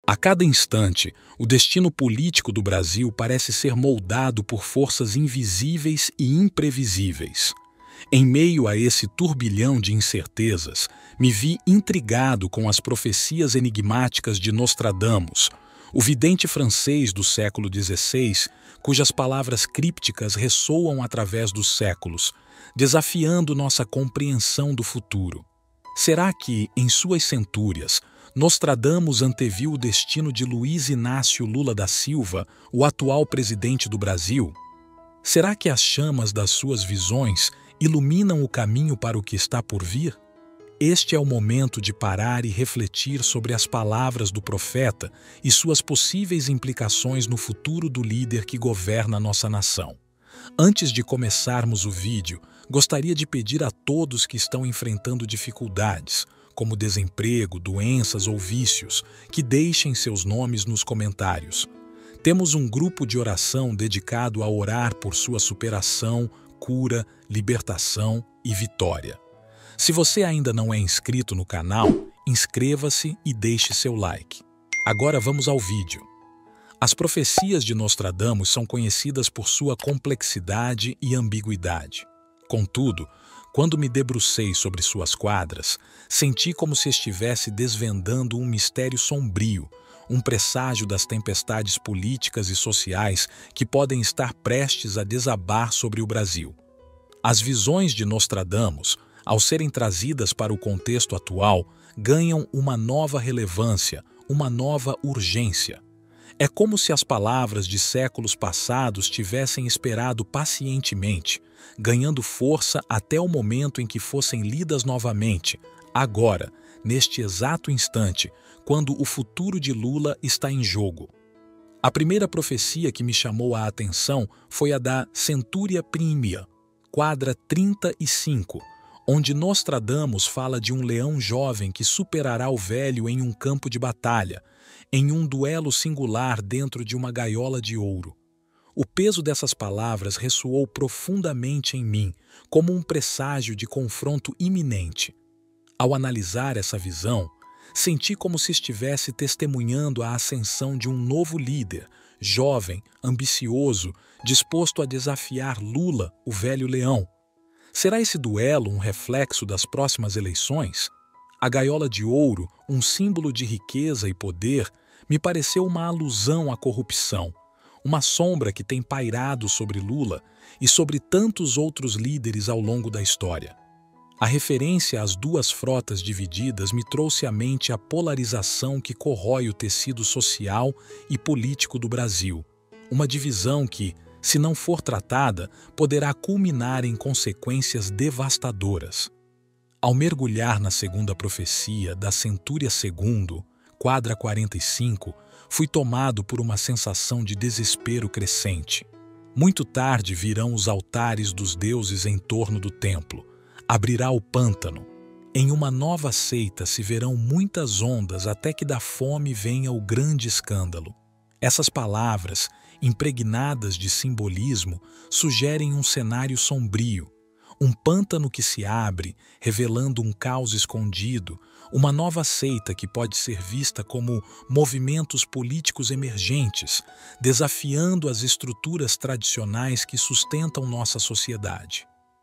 A cada instante, o destino político do Brasil parece ser moldado por forças invisíveis e imprevisíveis. Em meio a esse turbilhão de incertezas, me vi intrigado com as profecias enigmáticas de Nostradamus, o vidente francês do século XVI, cujas palavras crípticas ressoam através dos séculos, desafiando nossa compreensão do futuro. Será que, em suas centúrias, Nostradamus anteviu o destino de Luiz Inácio Lula da Silva, o atual presidente do Brasil? Será que as chamas das suas visões iluminam o caminho para o que está por vir? Este é o momento de parar e refletir sobre as palavras do profeta e suas possíveis implicações no futuro do líder que governa nossa nação. Antes de começarmos o vídeo, gostaria de pedir a todos que estão enfrentando dificuldades, como desemprego, doenças ou vícios, que deixem seus nomes nos comentários. Temos um grupo de oração dedicado a orar por sua superação, cura, libertação e vitória. Se você ainda não é inscrito no canal, inscreva-se e deixe seu like. Agora vamos ao vídeo. As profecias de Nostradamus são conhecidas por sua complexidade e ambiguidade. Contudo, quando me debrucei sobre suas quadras, senti como se estivesse desvendando um mistério sombrio, um presságio das tempestades políticas e sociais que podem estar prestes a desabar sobre o Brasil. As visões de Nostradamus, ao serem trazidas para o contexto atual, ganham uma nova relevância, uma nova urgência. É como se as palavras de séculos passados tivessem esperado pacientemente, ganhando força até o momento em que fossem lidas novamente, agora, neste exato instante, quando o futuro de Lula está em jogo. A primeira profecia que me chamou a atenção foi a da Centúria Prímia, quadra 35, onde Nostradamus fala de um leão jovem que superará o velho em um campo de batalha, em um duelo singular dentro de uma gaiola de ouro. O peso dessas palavras ressoou profundamente em mim, como um presságio de confronto iminente. Ao analisar essa visão, senti como se estivesse testemunhando a ascensão de um novo líder, jovem, ambicioso, disposto a desafiar Lula, o velho leão. Será esse duelo um reflexo das próximas eleições? A gaiola de ouro, um símbolo de riqueza e poder, me pareceu uma alusão à corrupção, uma sombra que tem pairado sobre Lula e sobre tantos outros líderes ao longo da história. A referência às duas frotas divididas me trouxe à mente a polarização que corrói o tecido social e político do Brasil, uma divisão que, se não for tratada, poderá culminar em consequências devastadoras. Ao mergulhar na segunda profecia da Centúria II, quadra 45, fui tomado por uma sensação de desespero crescente. Muito tarde virão os altares dos deuses em torno do templo. Abrirá o pântano. Em uma nova seita se verão muitas ondas até que da fome venha o grande escândalo. Essas palavras, impregnadas de simbolismo, sugerem um cenário sombrio, um pântano que se abre, revelando um caos escondido, uma nova seita que pode ser vista como movimentos políticos emergentes, desafiando as estruturas tradicionais que sustentam nossa sociedade.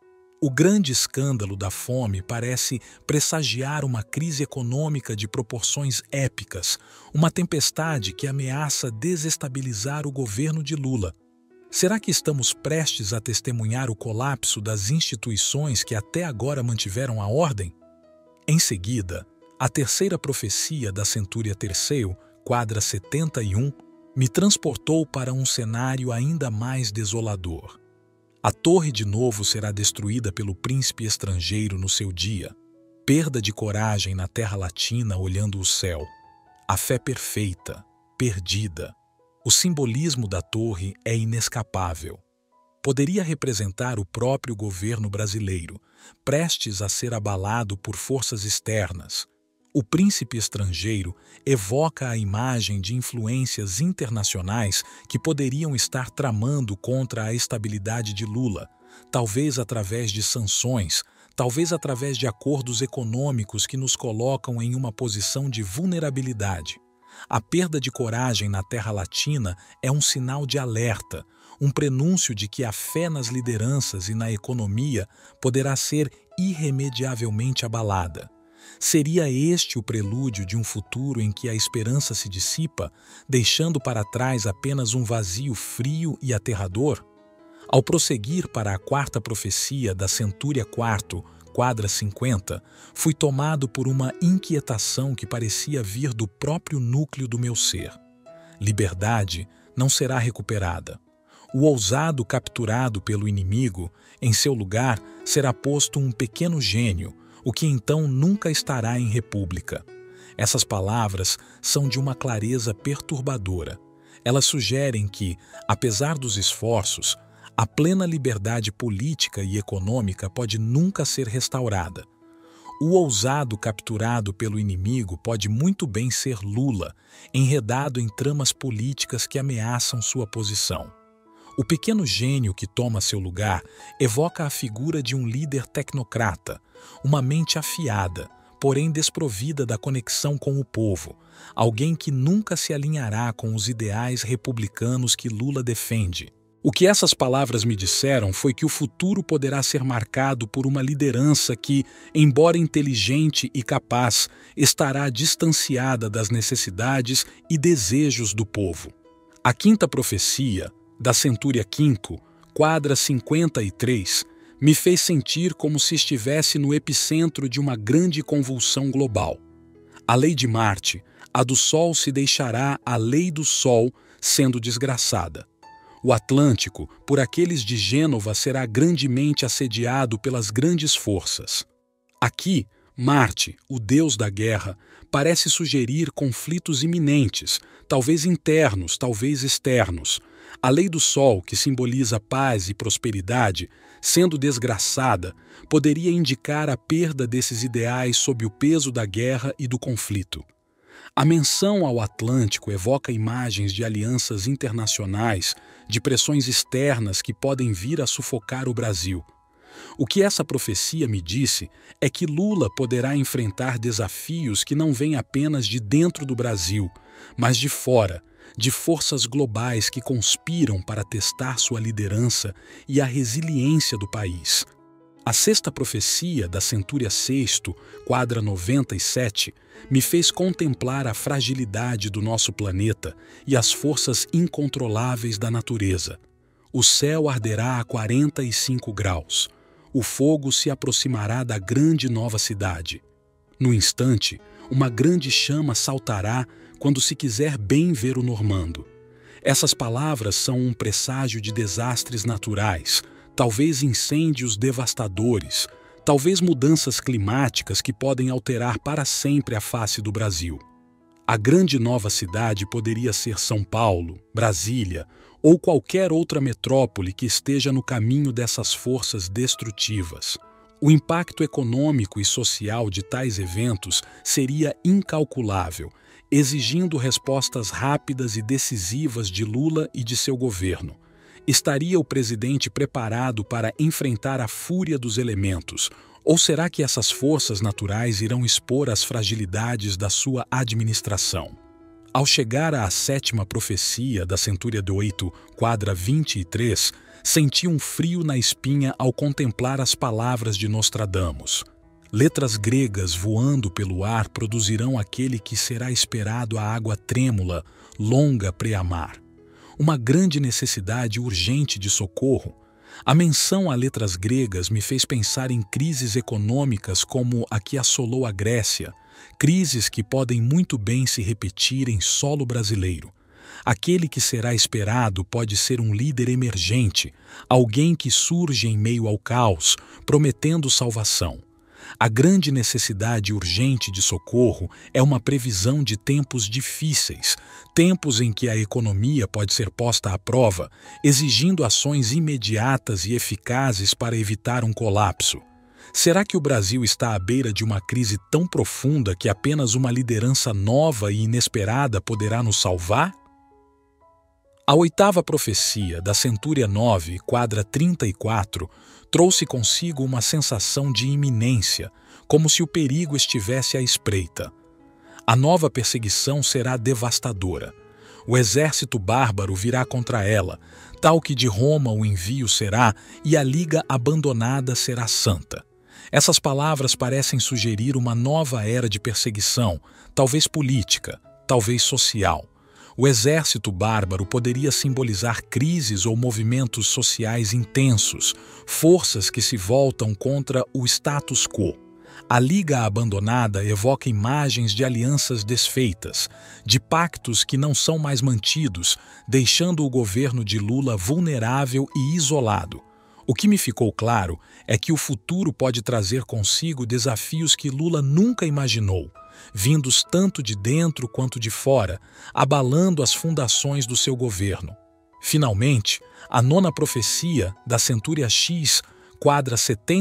O grande escândalo da fome parece pressagiar uma crise econômica de proporções épicas, uma tempestade que ameaça desestabilizar o governo de Lula. Será que estamos prestes a testemunhar o colapso das instituições que até agora mantiveram a ordem? Em seguida, a terceira profecia da Centúria III, quadra 71, me transportou para um cenário ainda mais desolador. A torre de novo será destruída pelo príncipe estrangeiro no seu dia. Perda de coragem na terra latina olhando o céu. A fé perfeita, perdida. O simbolismo da torre é inescapável. Poderia representar o próprio governo brasileiro, prestes a ser abalado por forças externas. O príncipe estrangeiro evoca a imagem de influências internacionais que poderiam estar tramando contra a estabilidade de Lula, talvez através de sanções, talvez através de acordos econômicos que nos colocam em uma posição de vulnerabilidade. A perda de coragem na Terra Latina é um sinal de alerta, um prenúncio de que a fé nas lideranças e na economia poderá ser irremediavelmente abalada. Seria este o prelúdio de um futuro em que a esperança se dissipa, deixando para trás apenas um vazio frio e aterrador? Ao prosseguir para a quarta profecia da Centúria IV, quadra 50, fui tomado por uma inquietação que parecia vir do próprio núcleo do meu ser. Liberdade não será recuperada. O ousado capturado pelo inimigo, em seu lugar será posto um pequeno gênio, o que então nunca estará em república. Essas palavras são de uma clareza perturbadora. Elas sugerem que, apesar dos esforços, a plena liberdade política e econômica pode nunca ser restaurada. O ousado capturado pelo inimigo pode muito bem ser Lula, enredado em tramas políticas que ameaçam sua posição. O pequeno gênio que toma seu lugar evoca a figura de um líder tecnocrata, uma mente afiada, porém desprovida da conexão com o povo, alguém que nunca se alinhará com os ideais republicanos que Lula defende. O que essas palavras me disseram foi que o futuro poderá ser marcado por uma liderança que, embora inteligente e capaz, estará distanciada das necessidades e desejos do povo. A quinta profecia, da Centúria V, quadra 53, me fez sentir como se estivesse no epicentro de uma grande convulsão global. A lei de Marte, a do Sol se deixará a lei do Sol sendo desgraçada. O Atlântico, por aqueles de Gênova, será grandemente assediado pelas grandes forças. Aqui, Marte, o deus da guerra, parece sugerir conflitos iminentes, talvez internos, talvez externos. A lei do Sol, que simboliza paz e prosperidade, sendo desgraçada, poderia indicar a perda desses ideais sob o peso da guerra e do conflito. A menção ao Atlântico evoca imagens de alianças internacionais, de pressões externas que podem vir a sufocar o Brasil. O que essa profecia me disse é que Lula poderá enfrentar desafios que não vêm apenas de dentro do Brasil, mas de fora, de forças globais que conspiram para testar sua liderança e a resiliência do país. A sexta profecia da Centúria VI, quadra 97, me fez contemplar a fragilidade do nosso planeta e as forças incontroláveis da natureza. O céu arderá a 45 graus. O fogo se aproximará da grande nova cidade. No instante, uma grande chama saltará quando se quiser bem ver o normando. Essas palavras são um presságio de desastres naturais, talvez incêndios devastadores, talvez mudanças climáticas que podem alterar para sempre a face do Brasil. A grande nova cidade poderia ser São Paulo, Brasília ou qualquer outra metrópole que esteja no caminho dessas forças destrutivas. O impacto econômico e social de tais eventos seria incalculável, exigindo respostas rápidas e decisivas de Lula e de seu governo. Estaria o presidente preparado para enfrentar a fúria dos elementos? Ou será que essas forças naturais irão expor as fragilidades da sua administração? Ao chegar à sétima profecia da Centúria VIII, quadra 23, senti um frio na espinha ao contemplar as palavras de Nostradamus. Letras gregas voando pelo ar produzirão aquele que será esperado a água trêmula, longa preamar. Uma grande necessidade urgente de socorro. A menção a letras gregas me fez pensar em crises econômicas como a que assolou a Grécia, crises que podem muito bem se repetir em solo brasileiro. Aquele que será esperado pode ser um líder emergente, alguém que surge em meio ao caos, prometendo salvação. A grande necessidade urgente de socorro é uma previsão de tempos difíceis, tempos em que a economia pode ser posta à prova, exigindo ações imediatas e eficazes para evitar um colapso. Será que o Brasil está à beira de uma crise tão profunda que apenas uma liderança nova e inesperada poderá nos salvar? A oitava profecia da Centúria IX, quadra 34, trouxe consigo uma sensação de iminência, como se o perigo estivesse à espreita. A nova perseguição será devastadora. O exército bárbaro virá contra ela, tal que de Roma o envio será e a liga abandonada será santa. Essas palavras parecem sugerir uma nova era de perseguição, talvez política, talvez social. O exército bárbaro poderia simbolizar crises ou movimentos sociais intensos, forças que se voltam contra o status quo. A Liga Abandonada evoca imagens de alianças desfeitas, de pactos que não são mais mantidos, deixando o governo de Lula vulnerável e isolado. O que me ficou claro é que o futuro pode trazer consigo desafios que Lula nunca imaginou, vindos tanto de dentro quanto de fora, abalando as fundações do seu governo. Finalmente, a nona profecia da Centúria X, quadra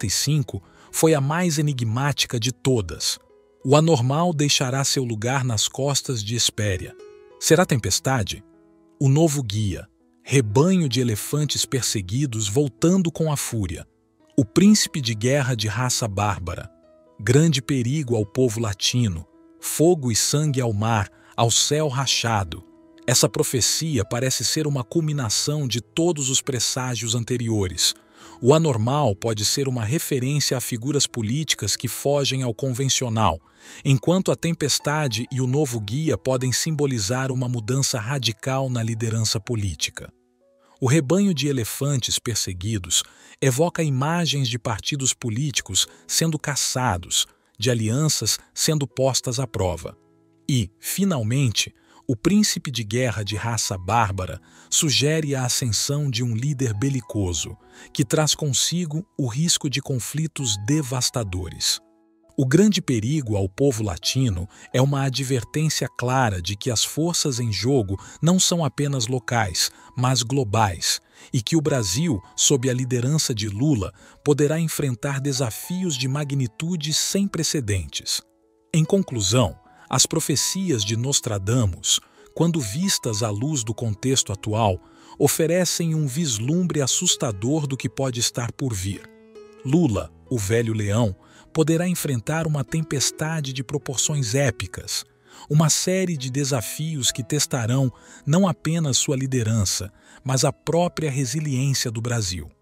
75, foi a mais enigmática de todas. O anormal deixará seu lugar nas costas de Hespéria. Será tempestade? O novo guia, rebanho de elefantes perseguidos voltando com a fúria. O príncipe de guerra de raça bárbara. Grande perigo ao povo latino. Fogo e sangue ao mar, ao céu rachado. Essa profecia parece ser uma culminação de todos os presságios anteriores. O anormal pode ser uma referência a figuras políticas que fogem ao convencional, enquanto a tempestade e o novo guia podem simbolizar uma mudança radical na liderança política. O rebanho de elefantes perseguidos evoca imagens de partidos políticos sendo caçados, de alianças sendo postas à prova. E, finalmente, o príncipe de guerra de raça bárbara sugere a ascensão de um líder belicoso, que traz consigo o risco de conflitos devastadores. O grande perigo ao povo latino é uma advertência clara de que as forças em jogo não são apenas locais, mas globais, e que o Brasil, sob a liderança de Lula, poderá enfrentar desafios de magnitude sem precedentes. Em conclusão, as profecias de Nostradamus, quando vistas à luz do contexto atual, oferecem um vislumbre assustador do que pode estar por vir. Lula, o velho leão, poderá enfrentar uma tempestade de proporções épicas, uma série de desafios que testarão não apenas sua liderança, mas a própria resiliência do Brasil.